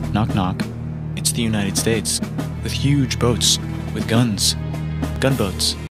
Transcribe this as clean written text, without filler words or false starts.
Knock knock. It's the United States, with huge boats, with guns. Gunboats.